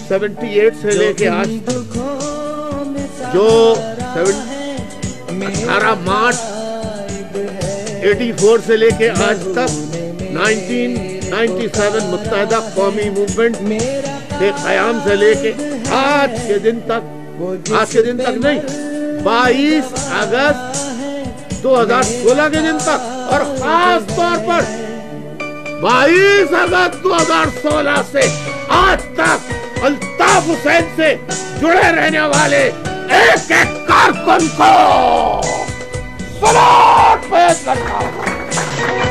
78 से लेके आज तक, जो 18 मार्च 84 से लेके आज तक 1997 मुत्तहदा कौमी मूवमेंट के क़याम से लेके आज के दिन तक नहीं, 22 अगस्त 2016 के दिन तक, और खास तौर पर 22 अगस्त 2016 से आज तक अल्ताफ हुसैन से जुड़े रहने वाले एक एक कारकुन को सलाम पेश करता हूं।